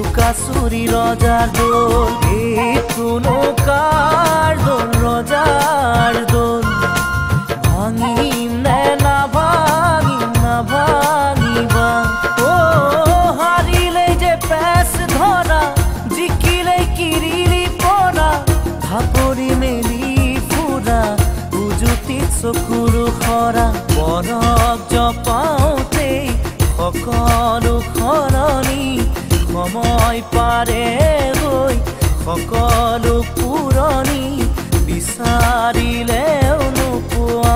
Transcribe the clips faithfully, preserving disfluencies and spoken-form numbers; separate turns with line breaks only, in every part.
লুকাচুরি Roger দোল এই কোনো কার দোল রজার দোল ভাঙিম নে না ভাঙিম না ভাঙিবা ও হারিলে যে পেস ধরা জিকিলে কিরিলি পরা ধাপৰি মেলি ফুৰা উজুতিত চকুৰু খৰা বৰক জপাওঁতেই সকলো সলনি সময় পাৰে গৈ সকলো পুৰণি বিচাৰিলেও নোপোৱা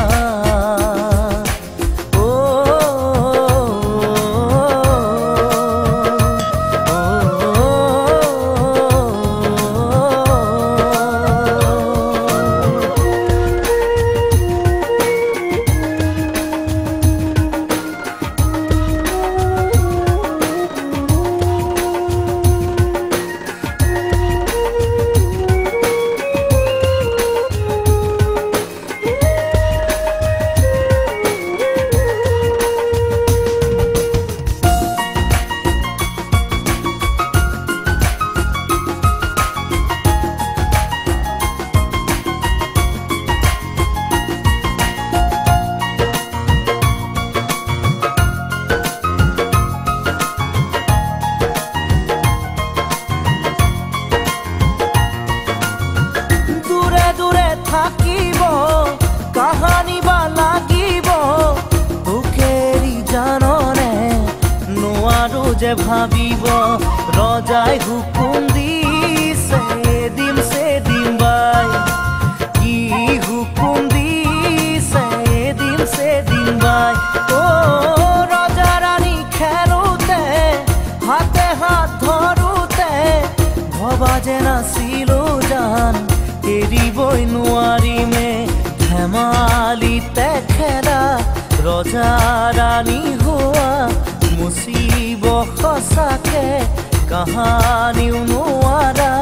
থাকিব কাহানি বা লাগিব তোকেৰি জাননে নোৱাৰো যে ভাবিব ৰজাই হুকুম দিছে দিম সে দিম বাই কি হুকুম দিছে দিম সে দিম বাই ও ৰজা ৰাণী খেলোতে হাতে হাত ধৰোতে ভবা যে নাছিলো জান এৰিবই নোৱাৰিমে ধেমালিতে খেলা ৰজা ৰাণী হোৱা মুচিব সঁচাকে কাহানিও নোৱাৰা